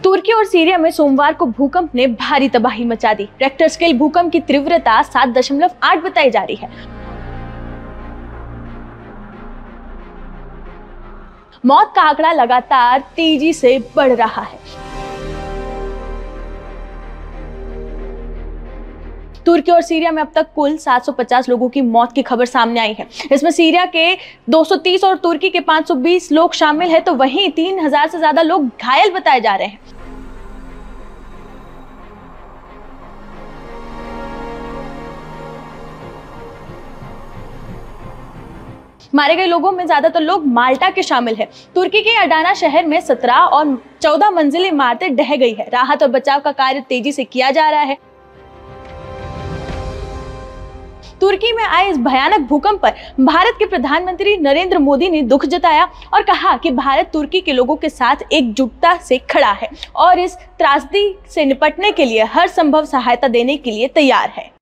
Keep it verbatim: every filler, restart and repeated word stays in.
तुर्की और सीरिया में सोमवार को भूकंप ने भारी तबाही मचा दी। रेक्टर स्केल भूकंप की तीव्रता सात दशमलव आठ बताई जा रही है। मौत का आंकड़ा लगातार तेजी से बढ़ रहा है। तुर्की और सीरिया में अब तक कुल सात सौ पचास लोगों की मौत की खबर सामने आई है। इसमें सीरिया के दो सौ तीस और तुर्की के पाँच सौ बीस लोग शामिल हैं, तो वहीं तीन हज़ार से ज्यादा लोग घायल बताए जा रहे हैं। मारे गए लोगों में ज्यादातर लोग माल्टा के शामिल हैं। तुर्की के अडाना शहर में सत्रह और चौदह मंजिली इमारतें ढह गई है। राहत और बचाव का कार्य तेजी से किया जा रहा है। तुर्की में आए इस भयानक भूकंप पर भारत के प्रधानमंत्री नरेंद्र मोदी ने दुख जताया और कहा कि भारत तुर्की के लोगों के साथ एकजुटता से खड़ा है और इस त्रासदी से निपटने के लिए हर संभव सहायता देने के लिए तैयार है।